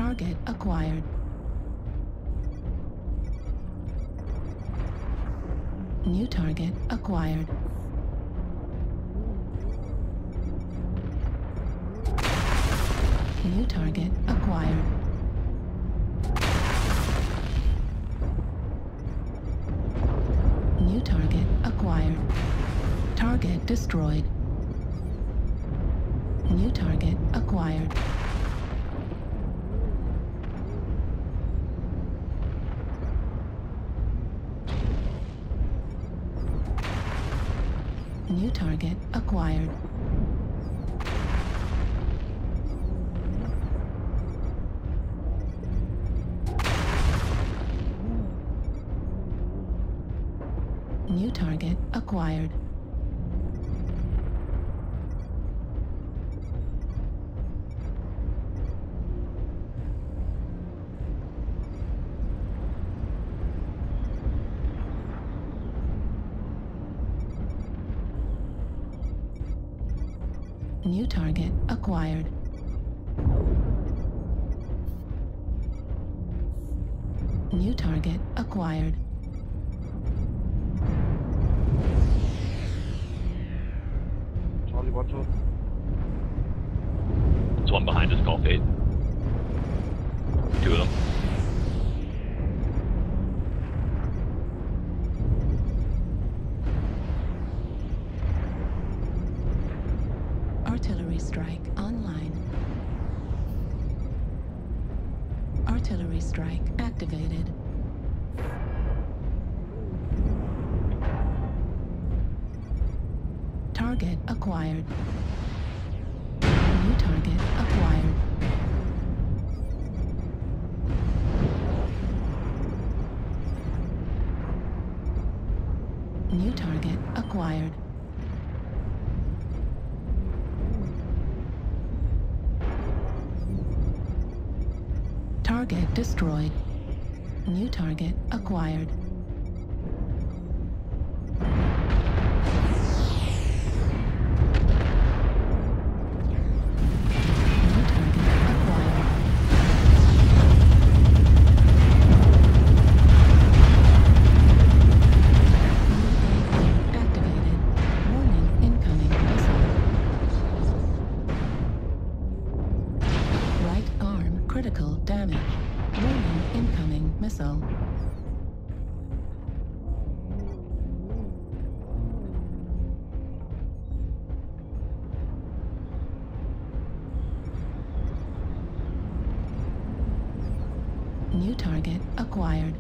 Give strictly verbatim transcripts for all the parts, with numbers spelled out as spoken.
Target acquired. New target acquired. New target acquired. New target acquired. Target destroyed. New target acquired. New target acquired. New target acquired. New target acquired. New target acquired. Charlie, watch out. There's one behind us, Golf eight. Two of them. Artillery strike online. Artillery strike activated. Target acquired. New target acquired. New target acquired. Target destroyed. New target acquired. New target acquired. Activated. Warning, incoming missile. Right arm critical damage. Warning, incoming missile. New target acquired.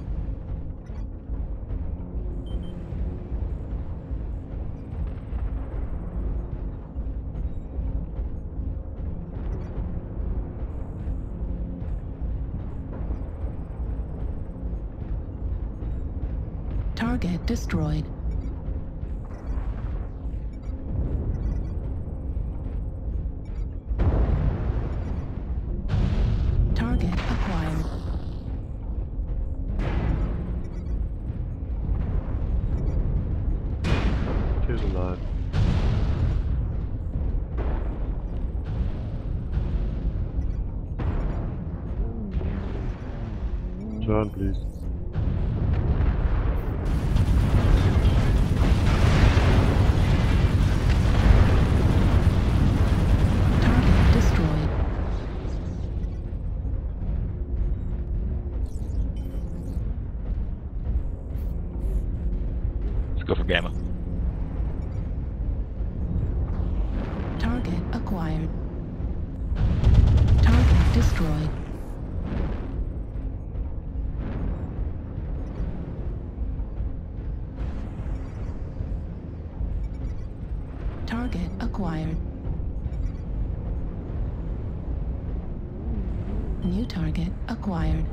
Target destroyed. Target acquired. Here's alive. Turn, please. Target destroyed. Let's go for Gamma. Target acquired. Target destroyed. Target acquired. New target acquired.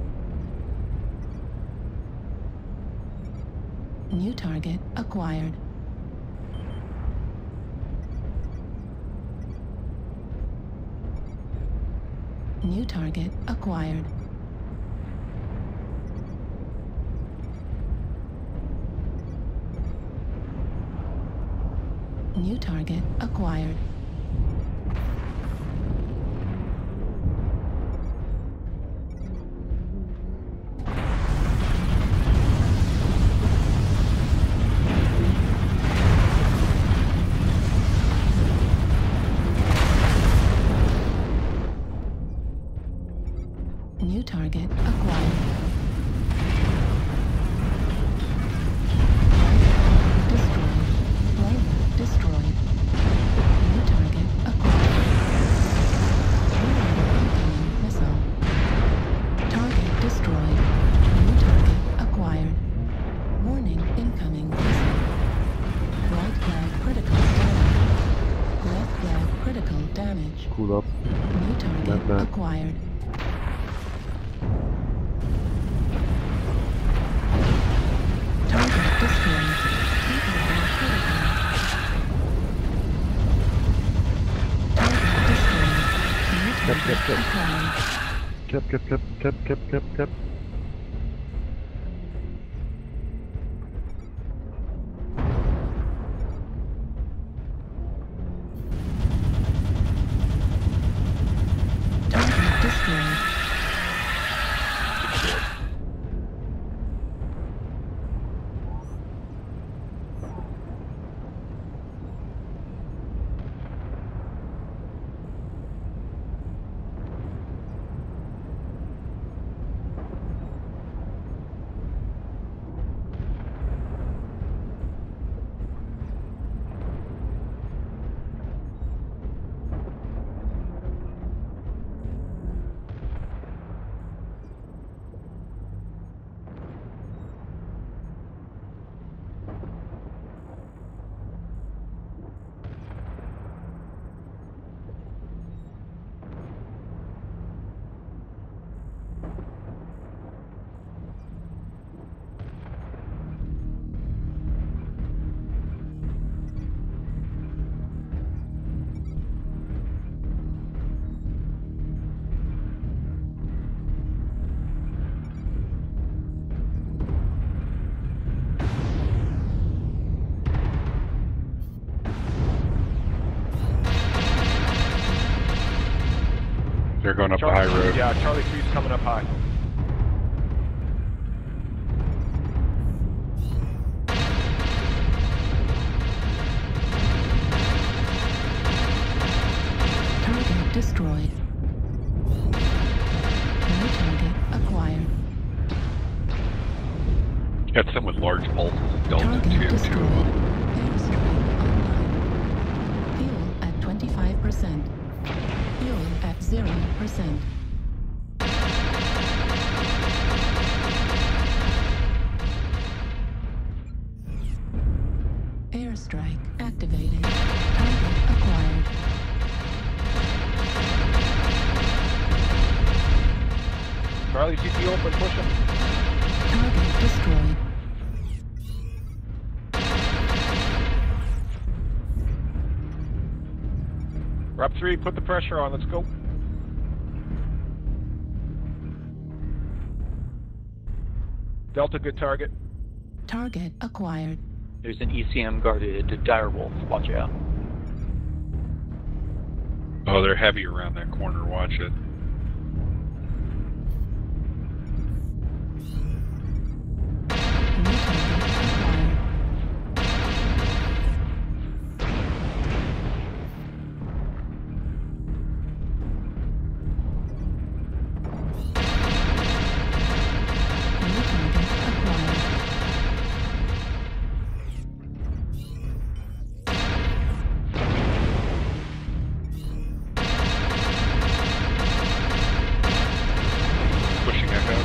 New target acquired. New target acquired. New target acquired. New target acquired. Destroyed. Liner destroyed. New target acquired. Incoming missile. Target destroyed. New target acquired. Warning, incoming missile. Right flag critical damage. Left flag critical damage. Cool up. New target Left flag. acquired. Target destroyed. People are critical. Target destroyed. New Cap, cap, target cap. acquired. Cap, cap, cap, cap, cap, cap, cap. Target destroyed. They're going up the Charlie, high road. Yeah, Charlie three's coming up high. Target destroyed. New target acquired. Got some with large pulses. Delta Target two, two destroyed. of them. Airstrike online. Fuel at twenty-five percent. Fuel at zero percent. Airstrike activated. Target acquired. Charlie, C P open, push him. Target destroyed. We're up three, put the pressure on, let's go. Delta, good target. Target acquired. There's an E C M guarded direwolf. Watch out. Oh, they're heavy around that corner. Watch it. New target acquired. New target acquired. Pushing echo.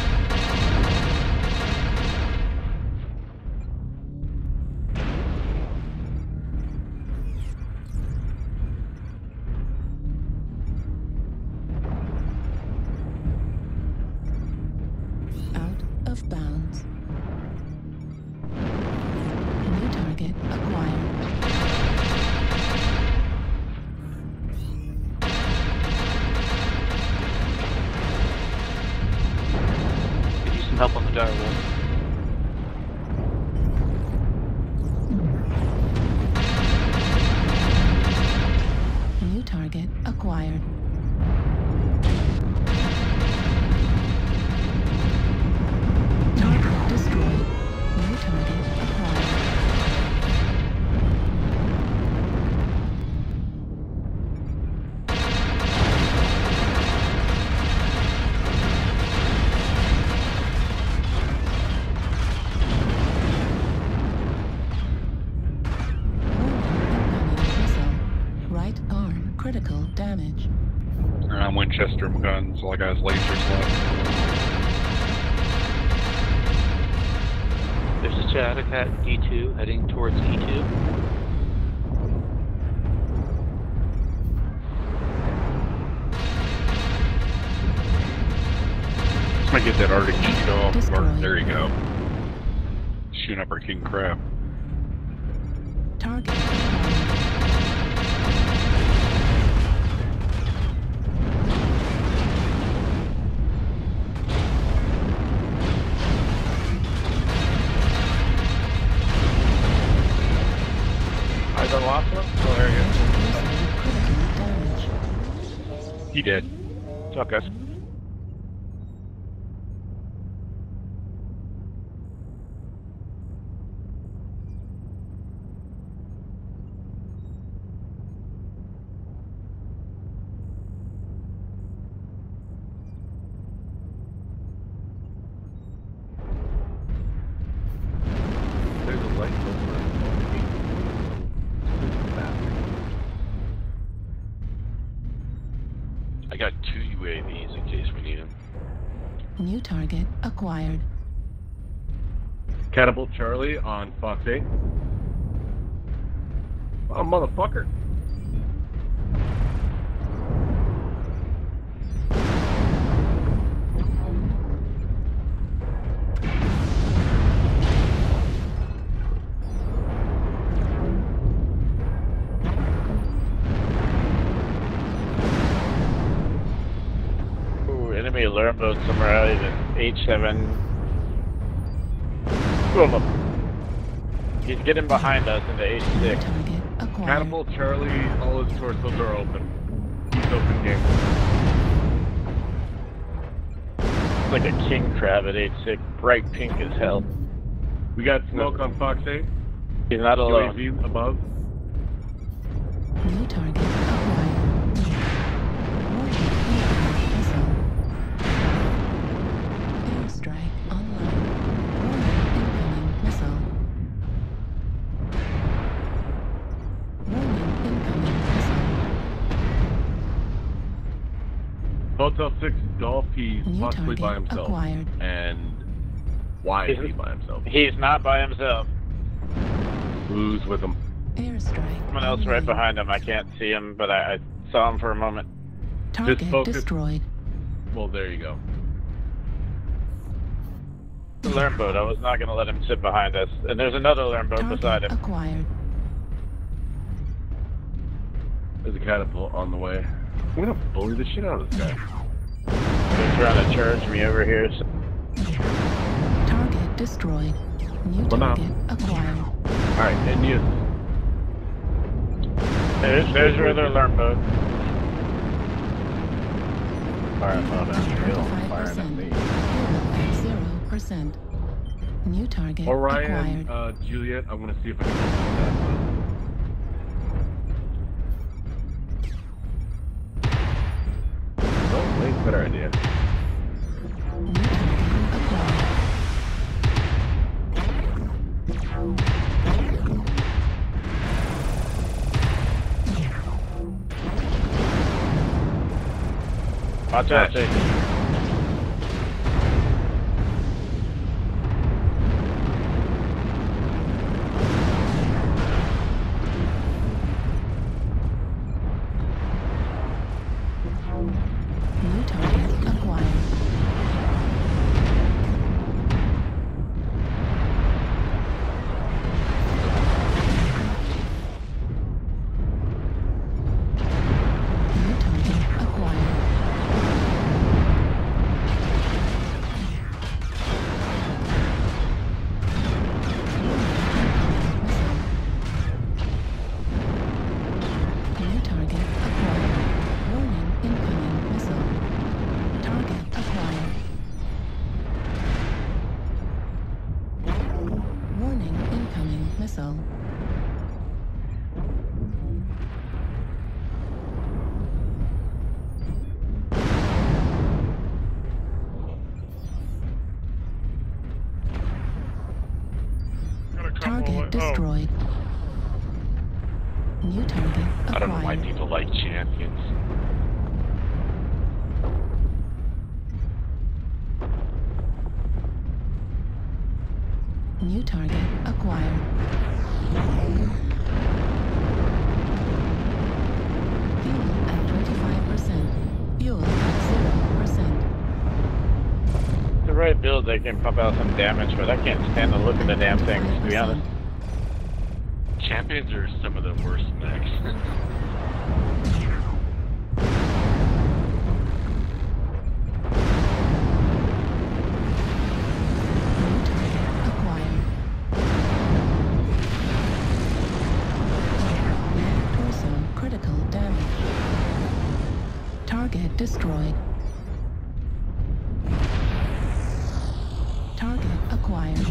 Out of bounds. New target acquired. Could use some help on the direwolf. New target acquired. Target destroyed. New target acquired. critical damage. I'm Winchester guns, all I got is lasers left. There's a Chatic at D two heading towards E two. Let's not get that Arctic cheat off. Or, Destroyed. there you go. Shooting up our king crab. Target acquired. Eyes on the last one? Oh, there you Critical damage. He did. go. What's up, guys? There's a light over. I got two U A Vs in case we need them. New target acquired. Catapult Charlie on Fox eight. Oh, motherfucker. Ooh, enemy alarm boat somewhere out in H seven. Two of them. He's getting behind us in the H New six. target acquired. Catapult Charlie, all his torch fields are open. He's open game. It's like a king crab at H six, bright pink as hell. We got smoke on Fox eight. He's not U A alone. V above. New target acquired. Warning, incoming missile. Airstrike online. Warning, incoming missile. Warning, incoming missile. Hotel six Golf, he's New possibly by target himself. acquired. And why is he He's- by himself? He's not by himself. Who's with him? Airstrike. Someone else right online. behind him. I can't see him, but I, I saw him for a moment. Target focus. destroyed. Well, there you go. The alarm boat. I was not going to let him sit behind us. And there's another alarm boat Target beside him. acquired. There's a catapult on the way. I'm gonna bully the shit out of this guy. He's trying to charge me over here. So Target destroyed. New Well, now. target acquired. Alright, India's. there's, there's your other alarm boat. Firing on that hill, twenty-five firing at percent. me. Fuel at zero percent. New target Orion, acquired. uh, Juliet, I'm gonna see if I can open that. No, wait, better idea. New target acquired. Watch out, Jake. New target acquired. New target acquired. New target acquired. Warning, incoming missile. Target acquired. Warning, incoming missile. Target destroyed. New target acquired. I don't know why people like champions. New target acquired. Fuel at twenty-five percent. Fuel at zero percent. The right build, they can pump out some damage, but I can't stand the look of the damn thing, to be honest. Champions are some of the worst mechs. Target destroyed. Target acquired.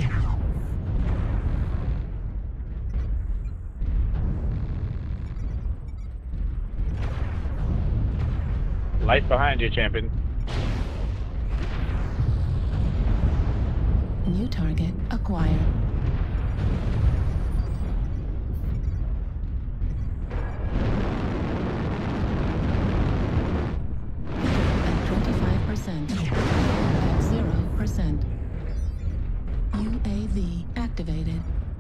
Light behind you, champion. New target acquired. At zero percent. U A V activated.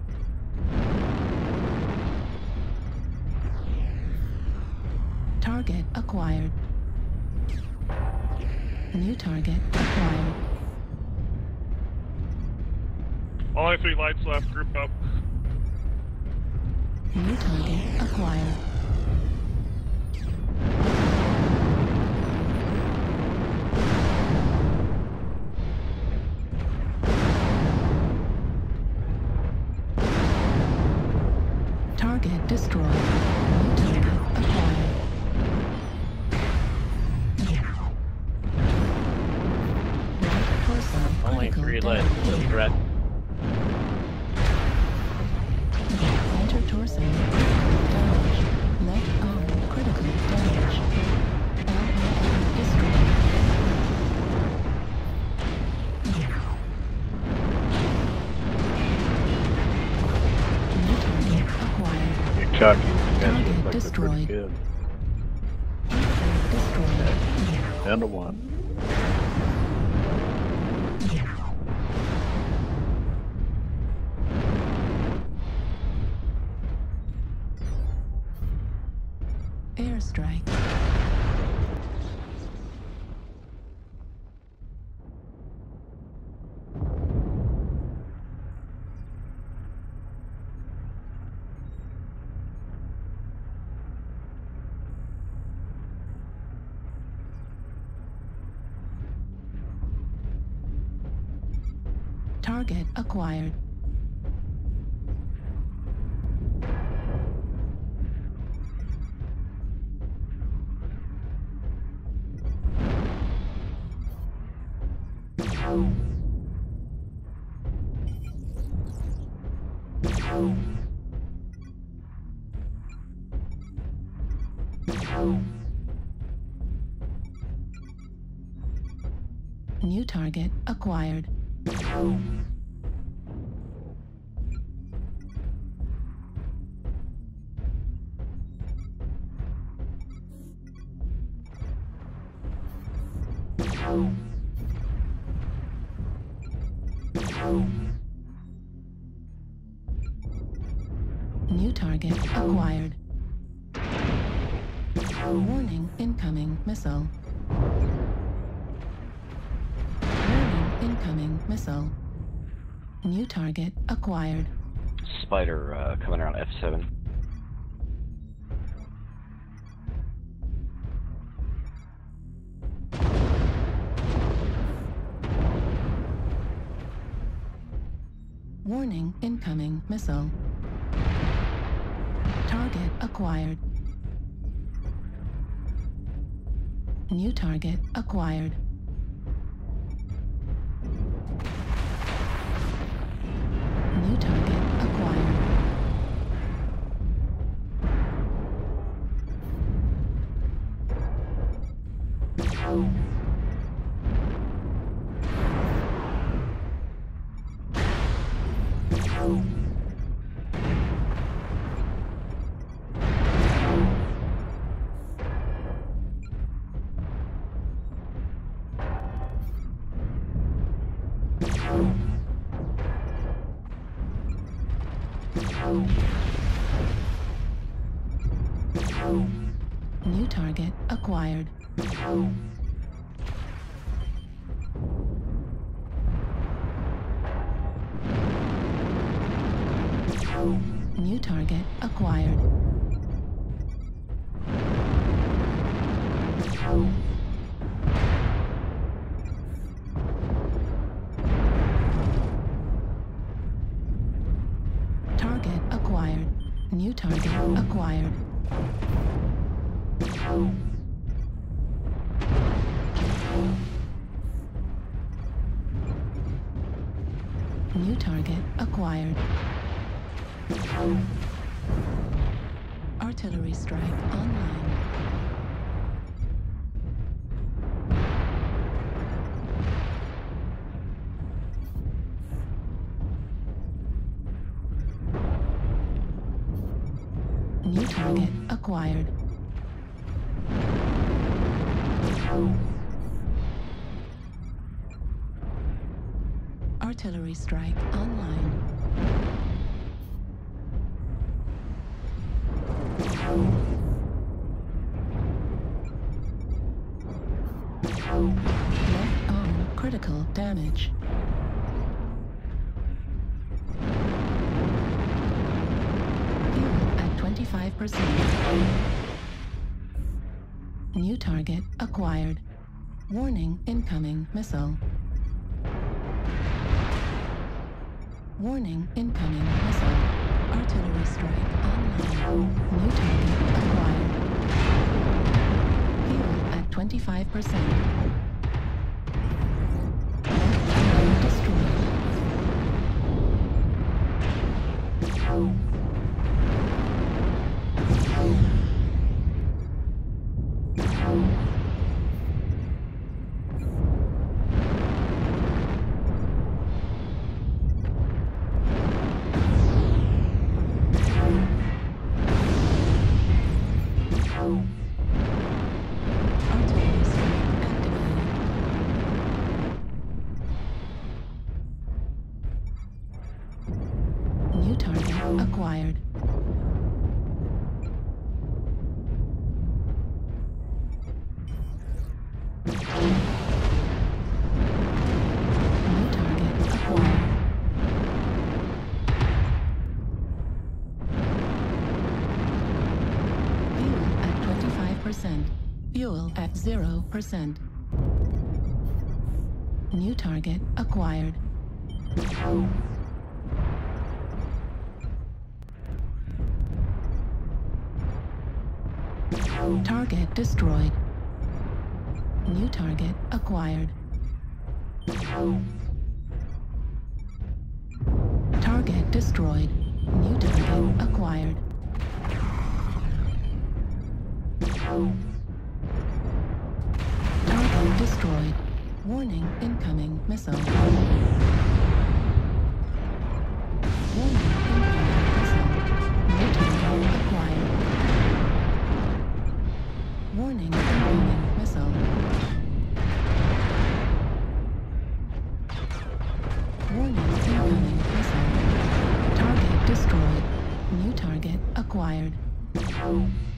Target acquired. New target acquired. Only three lights left. Group up. New target acquired. Target destroyed. New target acquired. Right torso Only critical three damage. lights. Little threat. Center torso critical damage. Left arm critical damage. L O M destroyed. New target acquired. You're chucking. You guys Target look like they're destroyed. pretty good. Destroyed. Down to one. Airstrike. Target acquired. New target acquired. New target acquired. Warning, incoming missile. Warning, incoming missile. New target acquired. Spider uh, coming around F seven. Warning, incoming missile. Target acquired. New target acquired. New target acquired. New target acquired. New target acquired. Target acquired. New target acquired. New target acquired. Artillery strike online. New target acquired. Artillery strike online. Left arm critical damage. Fuel at twenty-five percent. New target acquired. Warning, incoming missile. Warning, incoming missile. Artillery strike online. New target acquired. Fuel at twenty-five percent. Destroyed. Artillery strike activated. New target acquired. New target acquired. Fuel at twenty-five percent. Fuel at zero percent. New target acquired. Target destroyed. New target acquired. Target destroyed. New target acquired. Target destroyed. Warning, incoming missile. Warning, incoming missile. New target acquired. Warning, incoming missile. Warning, incoming missile. Target destroyed. New target acquired.